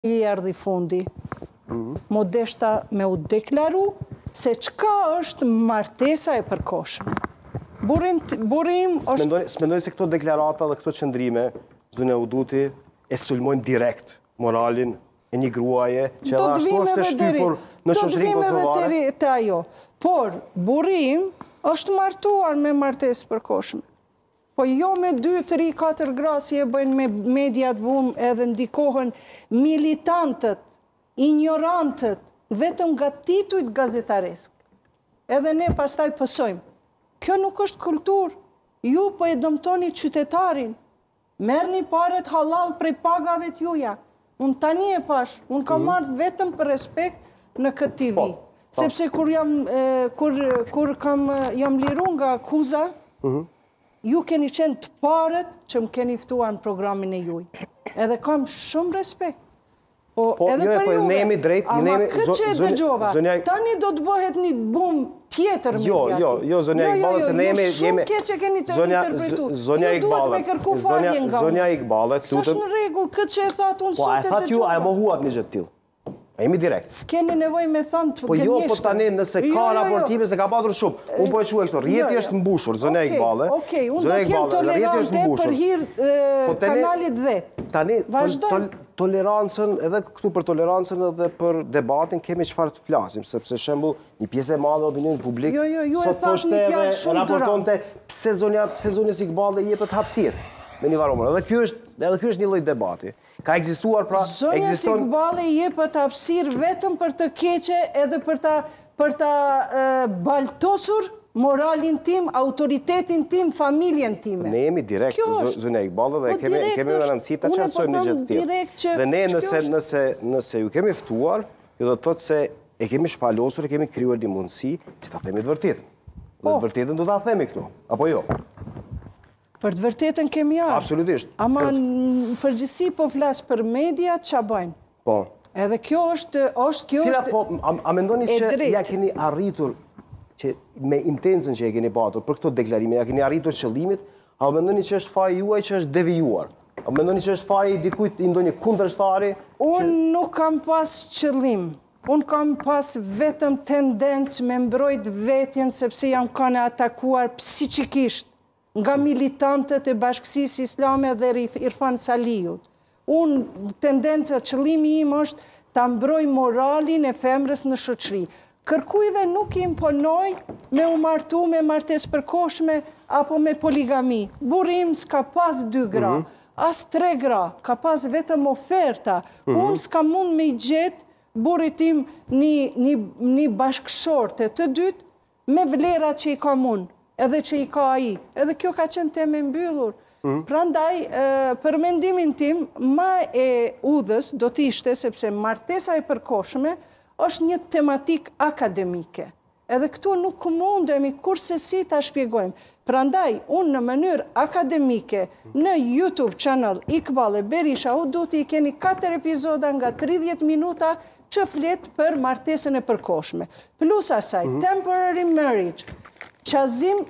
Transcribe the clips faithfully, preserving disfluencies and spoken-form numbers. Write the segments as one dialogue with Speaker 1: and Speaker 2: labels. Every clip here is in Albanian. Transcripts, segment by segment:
Speaker 1: i erdhi fundi, modeshta me u deklaru se çka është martesa e përkohshme. Burim është...
Speaker 2: S'mendoj se këto deklarata dhe këto qëndrime, zone Uduti, e sulmojnë direkt moralin e një gruaje që edhe ashtu është e shtypur në shoqërinë kosovare.
Speaker 1: Do të vime dhe të ajo. Por, burim është martuar me martesë përkohshme. Po jo me dy, tri, katër gra si e bëjnë me mediat vum edhe ndikohen militantët, ignorantët, vetëm nga titujt gazetaresk. Edhe ne pastaj pësojmë. Kjo nuk është kultur. Ju po e dëmtoni qytetarin. Merrni paret halal prej pagave t'juja. Unë tani e pash, unë kam marrë vetëm për respekt në këtë T V. Sepse kur jam liru nga akuza, ju keni qenë të parët që më keni ftuar në programin e juj. Edhe kam shumë respekt. Po, edhe për juve.
Speaker 2: Ne jemi drejt.
Speaker 1: Ama këtë që e dëgjova, tani do të bëhet një bum tjetër mediatik.
Speaker 2: Jo, jo, jo, Zonja Iqbale, se ne jemi...
Speaker 1: Shumë keq që keni të interpretu.
Speaker 2: Zonja
Speaker 1: Ju duhet me kërku falje nga unë.
Speaker 2: Zonja Iqbale,
Speaker 1: Së është në regull, këtë që e thatë unë
Speaker 2: Po,
Speaker 1: sot
Speaker 2: a
Speaker 1: e
Speaker 2: e thatë ju, a e
Speaker 1: dëgjova.
Speaker 2: mohuat një gjëtë tillë? A jemi direkt.
Speaker 1: S'keni nevoj me thënë të
Speaker 2: Po jo, po tani nëse ka raportime se ka patur shumë. Unë po e quaj kështu, rjeti është mbushur, Zonja Iqbale.
Speaker 1: Okej, unë do t'jem tolerante për hir kanalit dhjetë.
Speaker 2: Tani, tolerancën, edhe këtu për tolerancën edhe për debatin, kemi çfarë të flasim, sepse shembull, një pjesë e madhe e opinionit publik,
Speaker 1: Jo, jo, ju e thatë një fjalë shumë të
Speaker 2: raportonte pse Zonja Zonjës Iqbale i jepet hapësirë me një varomër. Edhe ky është, edhe ky është një lloj debati. Ka ekzistuar pra...
Speaker 1: Zonjës Iqbale i jepet hapësirë vetëm për të keqe edhe për ta, për ta baltosur moralin tim, autoritetin tim, familjen time.
Speaker 2: Ne jemi direkt, Zonja Iqbale, dhe kemi me rëndësi ta qartësojmë një gjë të tillë. Dhe ne nëse ju kemi ftuar, ju do të thotë se e kemi shpalosur, e kemi krijuar një mundësi që ta themi të vërtetën. Dhe të vërtetën do ta themi këtu, apo jo?
Speaker 1: Për të vërtetën kemi ardhur.
Speaker 2: Absolutisht.
Speaker 1: Ama në përgjithësi po flas për media, ç'a bëjnë?
Speaker 2: Po.
Speaker 1: Edhe kjo është, është kjo
Speaker 2: Cila
Speaker 1: është
Speaker 2: po, a mendoni që ja keni arritur që me intencën që e keni patur për këto deklarime, ja keni arritur qëllimit, a mendoni që është faji juaj që është devijuar? A mendoni që është faji dikujt i ndonjë kundërshtari?
Speaker 1: Unë nuk kam pas qëllim. Unë kam pas vetëm tendencë me mbrojt vetjen sepse jam kanë atakuar psiqikisht nga militantët e Bashkësisë Islame dhe Irfan Saliut. Unë tendenca, qëllimi im është ta mbroj moralin e femrës në shoqëri. Kërkujve nuk i imponoj me u martu me martesë përkohshme apo me poligami. Burim s'ka pas dy gra, as tre gra, ka pas vetëm oferta. Unë s'ka mund me i gjetë burit tim një bashkëshorte të dytë me vlera që i ka mund, edhe që i ka aji. Edhe kjo ka qenë teme mbyllur. Prandaj, për mendimin tim, ma e udhës do t'ishte, sepse martesa e përkohshme është një tematik akademike. Edhe këtu nuk mundemi kurse si ta shpjegojmë. Prandaj, unë në mënyrë akademike, në YouTube channel Iqbale Berisha Uduti, i keni katër epizoda nga tridhjetë minuta që flet për martesën e përkohshme. Plus asaj, temporary marriage, Qazim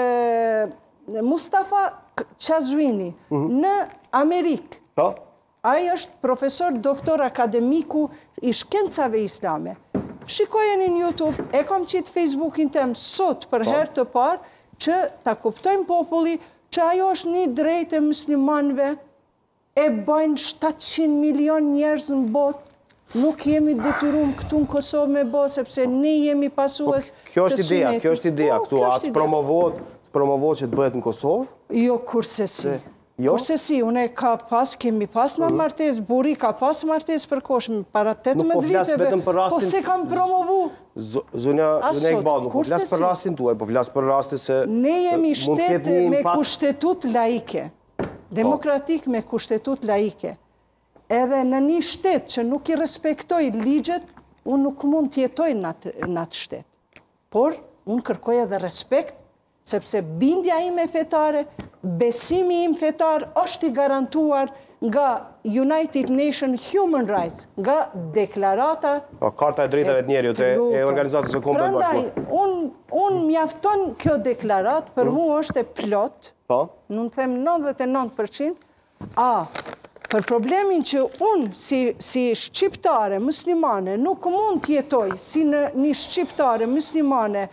Speaker 1: Mustafa Qazuini në Amerikë. Ai është profesor doktor akademiku i shkencave islame. Shikojeni në YouTube, e kam qitë Facebookin tem sot për herë të parë që ta kuptojmë populli që ajo është një drejtë e muslimanëve, e bëjnë shtatëqind milion njerëz në botë. Nuk jemi detyruar këtu në Kosovë me bë, sepse ne jemi pasues të sunetit.
Speaker 2: Kjo është ideja, kjo është ideja këtu, atë promovohet, promovohet që të bëhet në Kosovë?
Speaker 1: Jo, kurse si. Kurse si, une ka pas, kemi pas në martesë, buri ka pas martesë përkohshme para tetëmbëdhjetë viteve, po se kam promovu.
Speaker 2: Zonja Iqbale, nuk po flas për rastin tuaj, po flas për rastin se
Speaker 1: ne jemi shtet me kushtetut laike, demokratik me kushtetut laike. Edhe në një shtet që nuk i respektoj ligjet, unë nuk mund t'jetoj në atë shtet. Por, unë kërkoj edhe respekt, sepse bindja ime fetare, besimi im fetar është i garantuar nga United Nations Human Rights, nga deklarata...
Speaker 2: Karta e drejtave të njerëzit e Organizatës së Kombeve të Bashkuara.
Speaker 1: Prandaj, unë mjafton kjo deklarat, për mua është e plot, nuk them nëntëdhjetë e nëntë përqind, a Për problemin që unë, si shqiptare, muslimane, nuk mund të jetoj si në një shqiptare, muslimane,